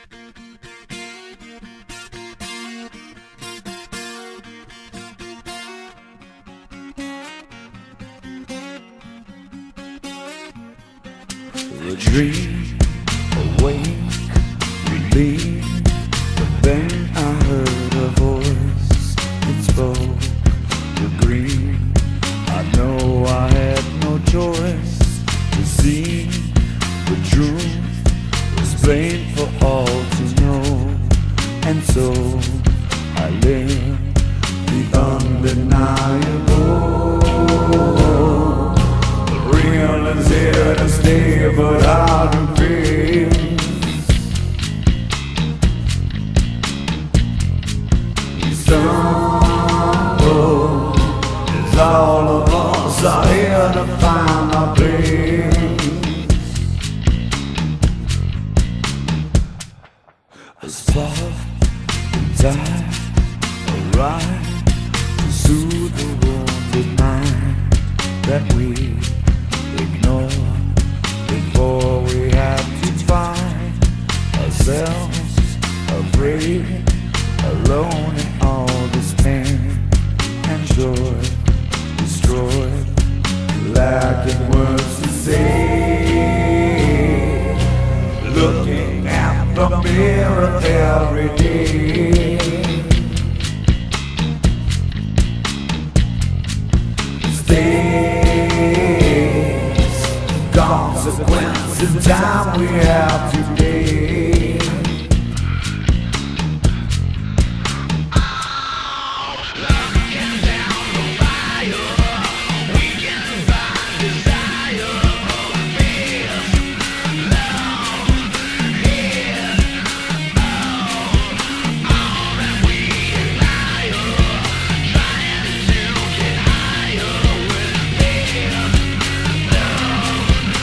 The dream, awake, relief. But then I heard a voice, it spoke the green. I know I had no choice to see. The truth was plain for all to know, and so I lived the undeniable. Real is here to stay, but how to be. We stumble, as all of us are here to find our place. A spark and time, a ride to soothe the wounded mind that we ignore before we have to find ourselves afraid, alone in all this pain and joy, destroyed, lacking words to say, looking at the mirror every day. Consequences, time we have today. Looking down the fire, we can find desire, peace, love, here, all that we admire, trying to get higher with peace, love.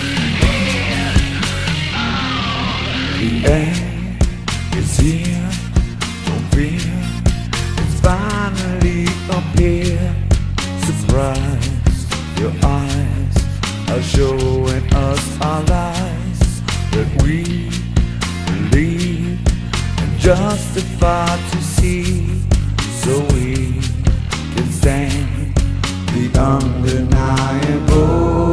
The end is here, don't fear, it's finally appeared. Surprise, your eyes are showing us our lies that we believe and justify to see, so we can stand the undeniable.